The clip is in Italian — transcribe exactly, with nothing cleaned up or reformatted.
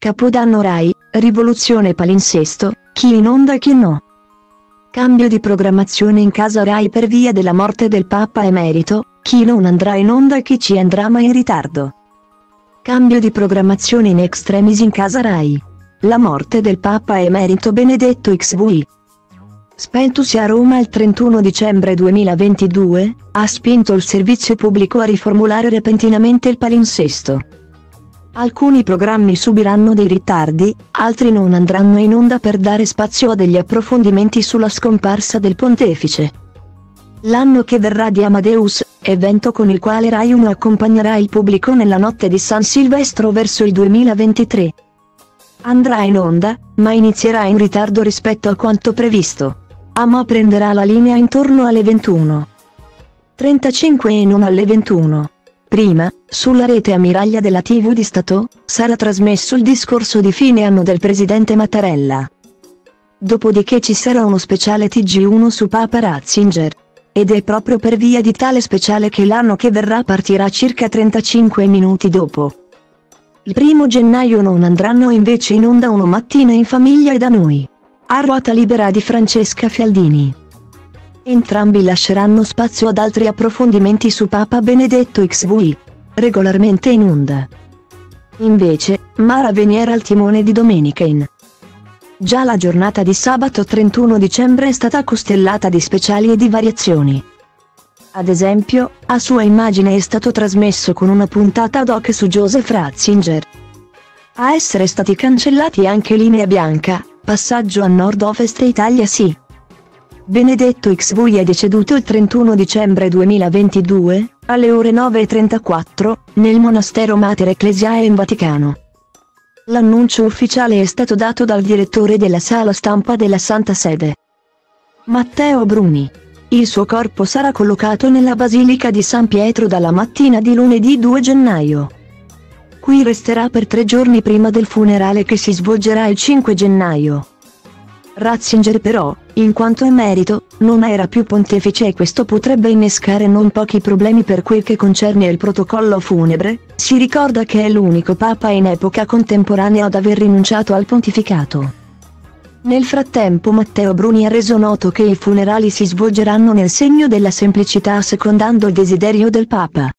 Capodanno Rai, rivoluzione palinsesto, chi in onda e chi no. Cambio di programmazione in casa Rai per via della morte del Papa Emerito, chi non andrà in onda e chi ci andrà ma in ritardo. Cambio di programmazione in extremis in casa Rai. La morte del Papa Emerito Benedetto X-V. Spentosi a Roma il trentuno dicembre duemilaventidue, ha spinto il servizio pubblico a riformulare repentinamente il palinsesto. Alcuni programmi subiranno dei ritardi, altri non andranno in onda per dare spazio a degli approfondimenti sulla scomparsa del pontefice. L'anno che verrà di Amadeus, evento con il quale Rai uno accompagnerà il pubblico nella notte di San Silvestro verso il duemilaventitré. Andrà in onda, ma inizierà in ritardo rispetto a quanto previsto. Ama prenderà la linea intorno alle ventuno e trentacinque e non alle ventuno. Prima, sulla rete ammiraglia della tivù di Stato, sarà trasmesso il discorso di fine anno del presidente Mattarella. Dopodiché ci sarà uno speciale T G uno su Papa Ratzinger. Ed è proprio per via di tale speciale che l'anno che verrà partirà circa trentacinque minuti dopo. Il primo gennaio non andranno invece in onda Uno mattina in famiglia e Da noi. A ruota libera di Francesca Fialdini. Entrambi lasceranno spazio ad altri approfondimenti su Papa Benedetto X-V, regolarmente in onda. Invece, Mara Veniera al timone di Domenica in. Già la giornata di sabato trentuno dicembre è stata costellata di speciali e di variazioni. Ad esempio, a sua immagine è stato trasmesso con una puntata ad hoc su Joseph Ratzinger. A essere stati cancellati anche Linea Bianca, Passaggio a Nord-Ovest e Italia Sì. Benedetto X-V è deceduto il trentuno dicembre duemilaventidue, alle ore nove e trentaquattro, nel monastero Mater Ecclesiae in Vaticano. L'annuncio ufficiale è stato dato dal direttore della sala stampa della Santa Sede, Matteo Bruni. Il suo corpo sarà collocato nella Basilica di San Pietro dalla mattina di lunedì due gennaio. Qui resterà per tre giorni prima del funerale che si svolgerà il cinque gennaio. Ratzinger però, in quanto emerito, non era più pontefice e questo potrebbe innescare non pochi problemi per quel che concerne il protocollo funebre. Si ricorda che è l'unico papa in epoca contemporanea ad aver rinunciato al pontificato. Nel frattempo Matteo Bruni ha reso noto che i funerali si svolgeranno nel segno della semplicità assecondando il desiderio del Papa.